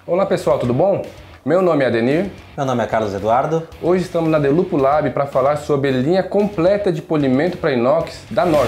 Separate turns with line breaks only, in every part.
Olá pessoal, tudo bom? Meu nome é Adenir.
Meu nome é Carlos Eduardo.
Hoje estamos na Delupo Lab para falar sobre a linha completa de polimento para inox da Norton.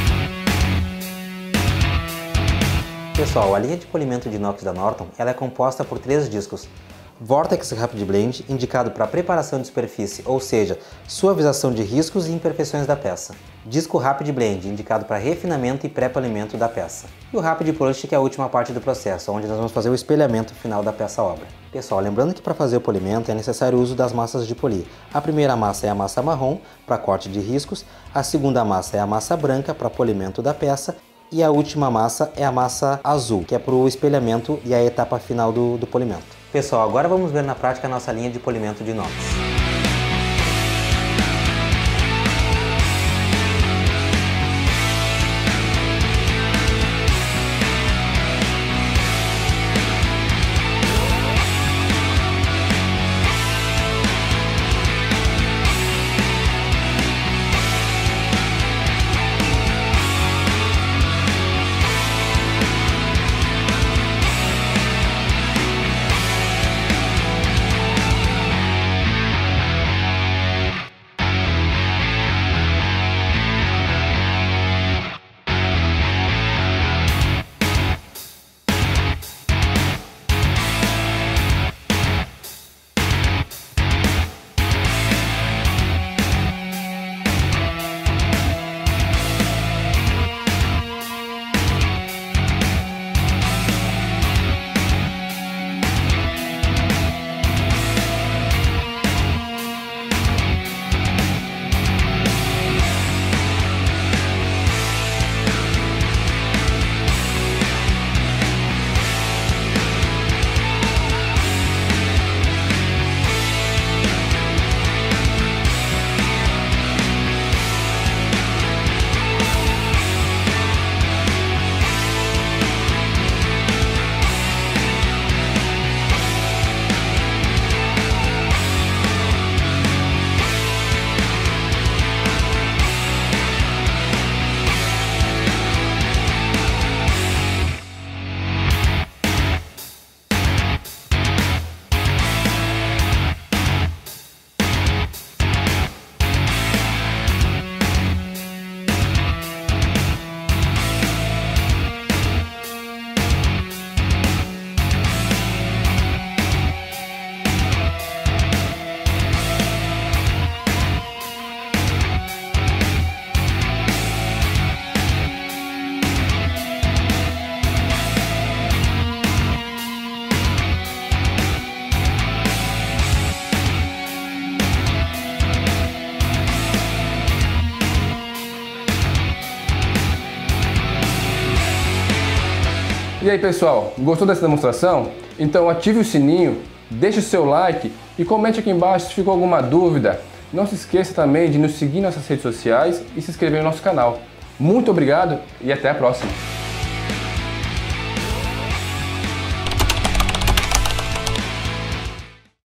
Pessoal, a linha de polimento de inox da Norton ela é composta por 3 discos. Vortex Rapid Blend, indicado para preparação de superfície, ou seja, suavização de riscos e imperfeições da peça. Disco Rapid Blend, indicado para refinamento e pré-polimento da peça. E o Rapid Polish, que é a última parte do processo, onde nós vamos fazer o espelhamento final da peça-obra. Pessoal, lembrando que para fazer o polimento é necessário o uso das massas de polir. A primeira massa é a massa marrom, para corte de riscos, a segunda massa é a massa branca, para polimento da peça, e a última massa é a massa azul, que é para o espelhamento e a etapa final do polimento. Pessoal, agora vamos ver na prática a nossa linha de polimento de inox.
E aí pessoal, gostou dessa demonstração? Então ative o sininho, deixe o seu like e comente aqui embaixo se ficou alguma dúvida. Não se esqueça também de nos seguir nas nossas redes sociais e se inscrever no nosso canal. Muito obrigado e até a próxima!